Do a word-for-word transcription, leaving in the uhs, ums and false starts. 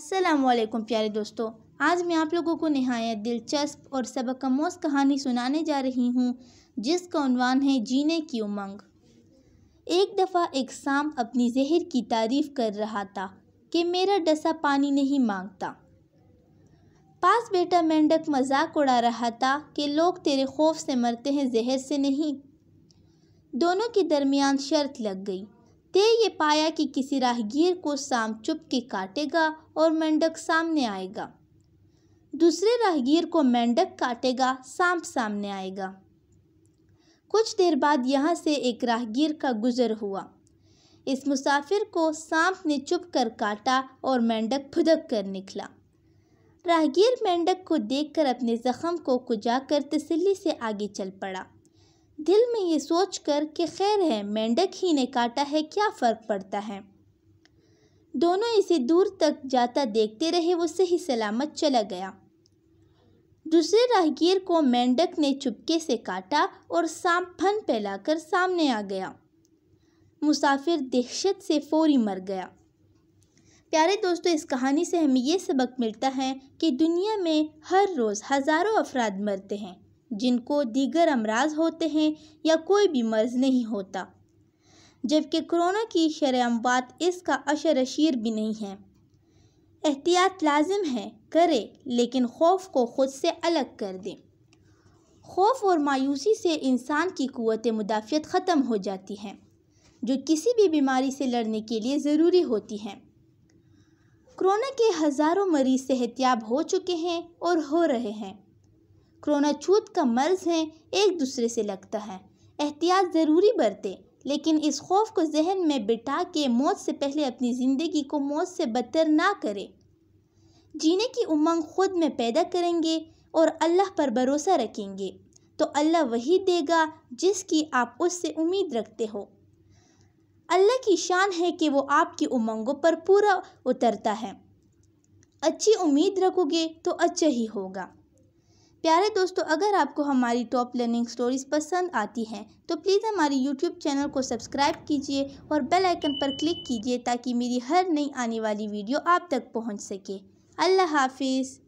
अस्सलामुअलैकुम प्यारे दोस्तों, आज मैं आप लोगों को नहायत दिलचस्प और सबक-आमोज़ कहानी सुनाने जा रही हूँ जिसका उन्वान है जीने की उमंग। एक दफ़ा एक सांप अपनी जहर की तारीफ़ कर रहा था कि मेरा डसा पानी नहीं मांगता। पास बैठा मेंढक मजाक उड़ा रहा था कि लोग तेरे खौफ से मरते हैं, जहर से नहीं। दोनों के दरमियान शर्त लग गई। तय ये पाया कि किसी राहगीर को सांप चुप के काटेगा और मेंढक सामने आएगा। दूसरे राहगीर को मेंढक काटेगा, सांप सामने आएगा। कुछ देर बाद यहाँ से एक राहगीर का गुजर हुआ। इस मुसाफिर को सांप ने चुप कर काटा और मेंढक फुदक कर निकला। राहगीर मेंढक को देखकर अपने जख्म को कुजाकर तसल्ली से आगे चल पड़ा, दिल में ये सोचकर कि खैर है, मेंढक ही ने काटा है, क्या फ़र्क पड़ता है। दोनों इसे दूर तक जाता देखते रहे। वो सही सलामत चला गया। दूसरे राहगीर को मेंढक ने चुपके से काटा और सांप फन फैलाकर सामने आ गया। मुसाफिर दहशत से फौरी मर गया। प्यारे दोस्तों, इस कहानी से हमें ये सबक मिलता है कि दुनिया में हर रोज़ हज़ारों अफराद मरते हैं जिनको दीगर अमराज होते हैं या कोई भी मर्ज़ नहीं होता, जबकि कोरोना की शरअमवात इसका अशर अशीर भी नहीं है। एहतियात लाजिम है, करे, लेकिन खौफ को ख़ुद से अलग कर दें। खौफ और मायूसी से इंसान की क़ुव्वत मुदाफ़ियत ख़त्म हो जाती है, जो किसी भी बीमारी से लड़ने के लिए ज़रूरी होती है। कोरोना के हज़ारों मरीज़ सेहतयाब हो चुके हैं और हो रहे हैं। कोरोना छूत का मर्ज़ है, एक दूसरे से लगता है। एहतियात ज़रूरी बरते, लेकिन इस खौफ को जहन में बिठा के मौत से पहले अपनी ज़िंदगी को मौत से बदतर ना करें। जीने की उमंग ख़ुद में पैदा करेंगे और अल्लाह पर भरोसा रखेंगे तो अल्लाह वही देगा जिसकी आप उससे उम्मीद रखते हो। अल्लाह की शान है कि वो आपकी उमंगों पर पूरा उतरता है। अच्छी उम्मीद रखोगे तो अच्छा ही होगा। प्यारे दोस्तों, अगर आपको हमारी टॉप लर्निंग स्टोरीज़ पसंद आती हैं तो प्लीज़ हमारी यूट्यूब चैनल को सब्सक्राइब कीजिए और बेल आइकन पर क्लिक कीजिए ताकि मेरी हर नई आने वाली वीडियो आप तक पहुंच सके। अल्लाह हाफिज़।